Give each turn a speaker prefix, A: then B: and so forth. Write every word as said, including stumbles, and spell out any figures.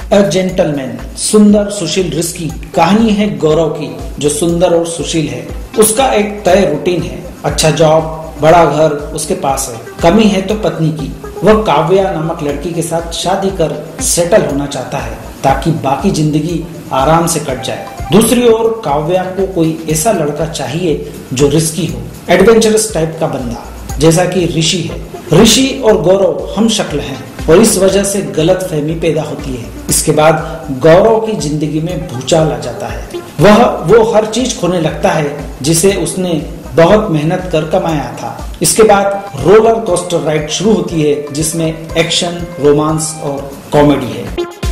A: A gentleman, सुंदर सुशील risky कहानी है गौरव की, जो सुंदर और सुशील है। उसका एक तय रूटीन है, अच्छा जॉब, बड़ा घर उसके पास है। कमी है तो पत्नी की। वह काव्या नामक लड़की के साथ शादी कर सेटल होना चाहता है ताकि बाकी जिंदगी आराम से कट जाए। दूसरी ओर काव्या को कोई ऐसा लड़का चाहिए जो रिस्की हो, एडवेंचरस टाइप का बंदा, जैसा कि ऋषि है। ऋषि और गौरव हम शक्ल हैं और इस वजह से गलत फहमी पैदा होती है। इसके बाद गौरव की जिंदगी में भूचाल आ जाता है। वह वो हर चीज खोने लगता है जिसे उसने बहुत मेहनत कर कमाया था। इसके बाद रोलर कोस्टर राइड शुरू होती है जिसमें एक्शन, रोमांस और कॉमेडी है।